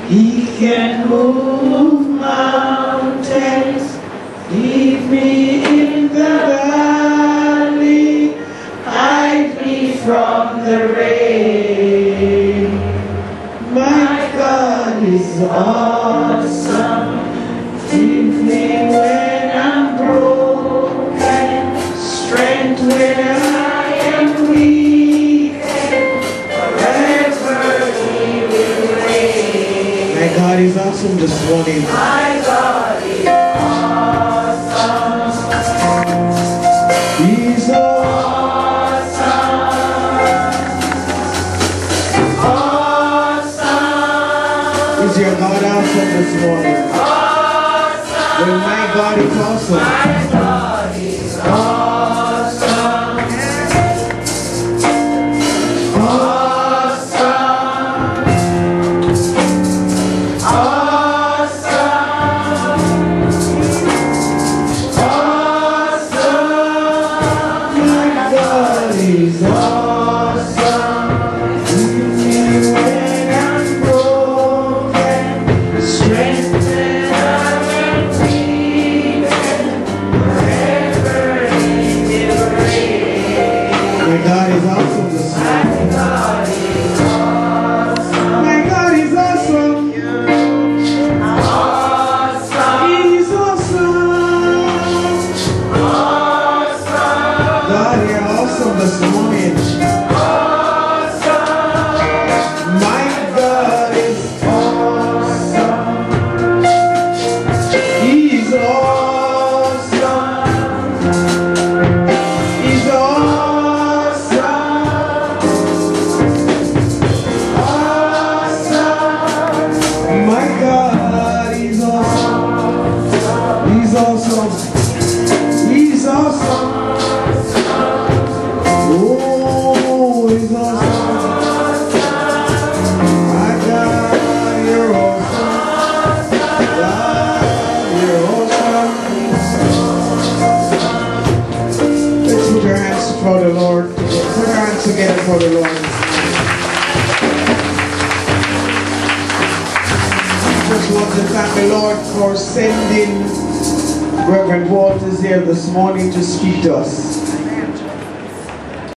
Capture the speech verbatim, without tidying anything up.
He can move mountains, lead me in the valley, hide me from the rain. My God is awesome, keep me when I'm broken, strength when I am weak, forever He will reign. My God is awesome this morning. My God is awesome. He's awesome. Awesome. Is your God awesome this morning? Awesome. Well, my God is awesome. My God is awesome. He's awesome. Keep me when I'm broken, strength when I'm weak, forever He will reign. My God is awesome this morning. My God is awesome. My God is awesome. Awesome. He's awesome. Awesome. God, you're awesome this morning. Awesome. My God is awesome. He's awesome. He's awesome. Awesome. My God is awesome. He's awesome. He's awesome. Oh, He's awesome. My God, you're awesome. God, you're awesome. Let's put our hands for the Lord. Put our hands together for the Lord. I just want to thank the Lord for sending Reverend Walters here this morning to speak to us.